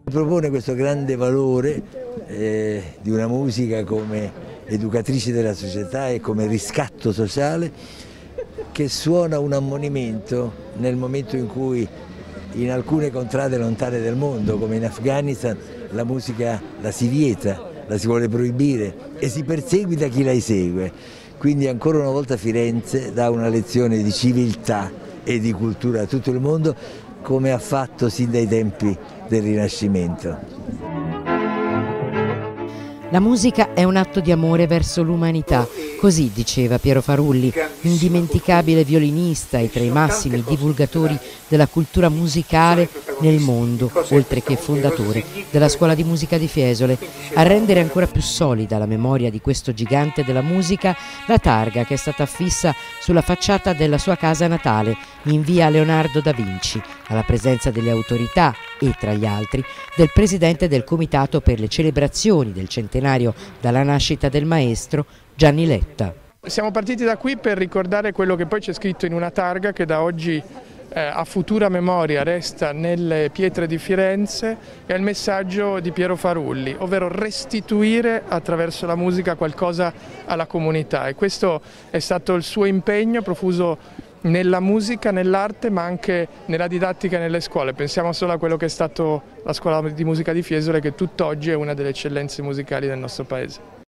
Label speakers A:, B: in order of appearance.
A: Propone questo grande valore di una musica come educatrice della società e come riscatto sociale, che suona un ammonimento nel momento in cui in alcune contrade lontane del mondo, come in Afghanistan, la musica la si vieta, la si vuole proibire e si perseguita chi la esegue. Quindi ancora una volta Firenze dà una lezione di civiltà e di cultura a tutto il mondo, come ha fatto sin dai tempi del Rinascimento.
B: La musica è un atto di amore verso l'umanità, così diceva Piero Farulli, indimenticabile violinista e tra i massimi divulgatori della cultura musicale nel mondo, oltre che fondatore della Scuola di Musica di Fiesole. A rendere ancora più solida la memoria di questo gigante della musica, la targa che è stata affissa sulla facciata della sua casa natale, in via Leonardo da Vinci, alla presenza delle autorità e, tra gli altri, del presidente del Comitato per le celebrazioni del centenario dalla nascita del maestro, Gianni Letta.
C: Siamo partiti da qui per ricordare quello che poi c'è scritto in una targa che da oggi a futura memoria resta nelle pietre di Firenze, è il messaggio di Piero Farulli, ovvero restituire attraverso la musica qualcosa alla comunità, e questo è stato il suo impegno profuso nella musica, nell'arte, ma anche nella didattica nelle scuole. Pensiamo solo a quello che è stato la Scuola di Musica di Fiesole, che tutt'oggi è una delle eccellenze musicali del nostro paese.